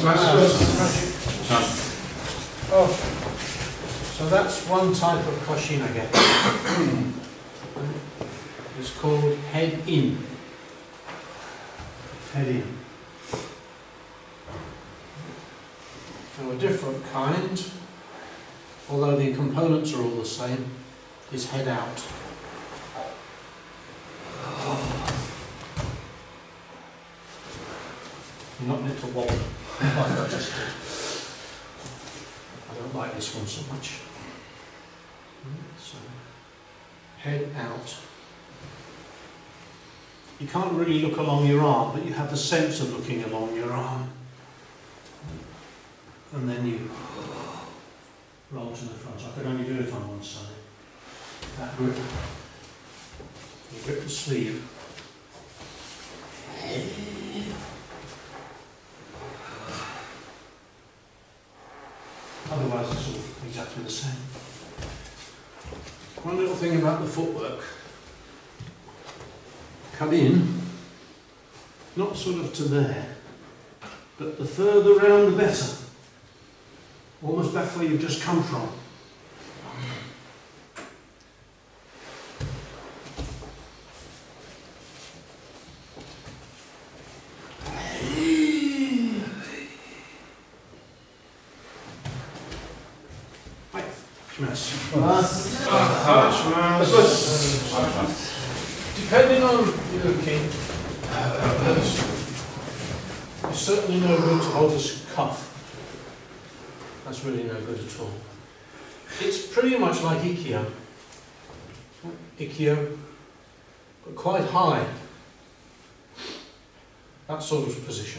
Oh, so that's one type of cushion I get. It's called head in. Head in. Now a different kind, although the components are all the same, is head out. You're not meant to wobble like I just did. I don't like this one so much. So, head out. You can't really look along your arm, but you have the sense of looking along your arm. And then you roll to the front. I could only do it on one side. That grip. You grip the sleeve. Otherwise it's all exactly the same. One little thing about the footwork. Cut in, not sort of to there, but the further round the better. Almost back where you've just come from. Depending on your looking, it's certainly no good to hold this cuff. That's really no good at all. It's pretty much like Ikkyo. Ikkyo, but quite high. That sort of position.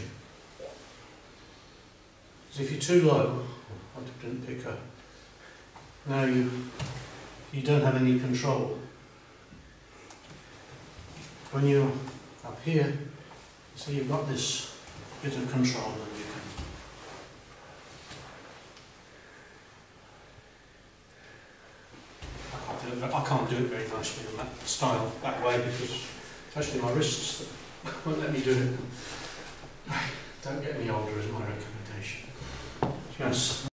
Because if you're too low, I didn't pick up. Now you don't have any control. When you're up here, so you've got this bit of control and you can. I can't do it very nicely in that style, that way, because especially my wrists won't let me do it. Don't get any older is my recommendation. Yes.